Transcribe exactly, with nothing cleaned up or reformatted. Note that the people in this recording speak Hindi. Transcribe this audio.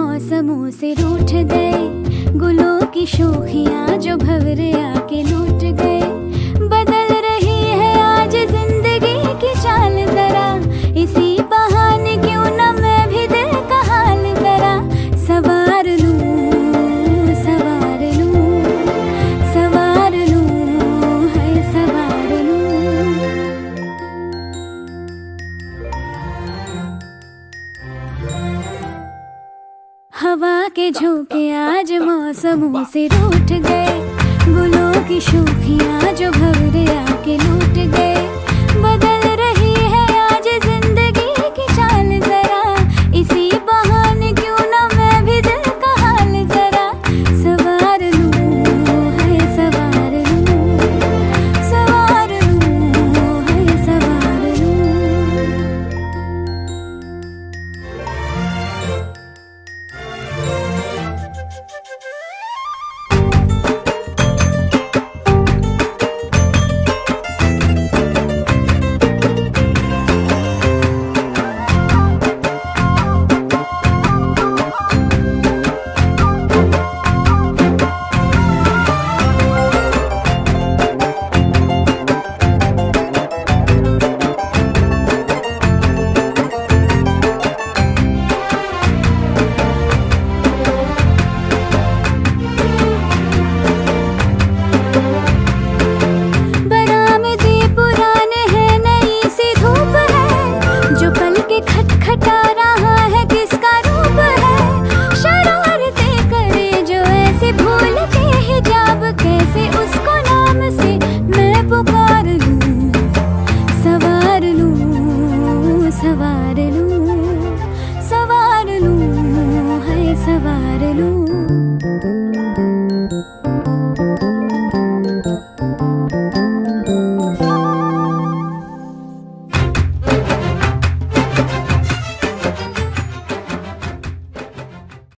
मौसमों से रूठ गए, गुलों की शोखियाँ जो भंवरे आके लूट गए। बदल रही है आज जिंदगी की चाल जरा, इसी बहाने क्यों न मैं भी दिल का हाल जरा सवार लूं, सवार लूं, सवार लूं, है सवार लूं। हवा के झोंके आज मौसमों से रूठ गए, गुलों की शोखियाँ जो भंवरे आके लूट गए। बदल रही है आज जिंदगी की चाल जरा, इसी बहाने क्यों ना मैं भी दिल का हाल जरा सवार लूं, है सवार लूं, सवार लूं, है सवार लूं। खटखटा रहा है किसका रूप है, शरारतें करे जो ऐसे भूल के हिजाब, कैसे उसको नाम से मैं पुकार लूं, सवार लूं, सवार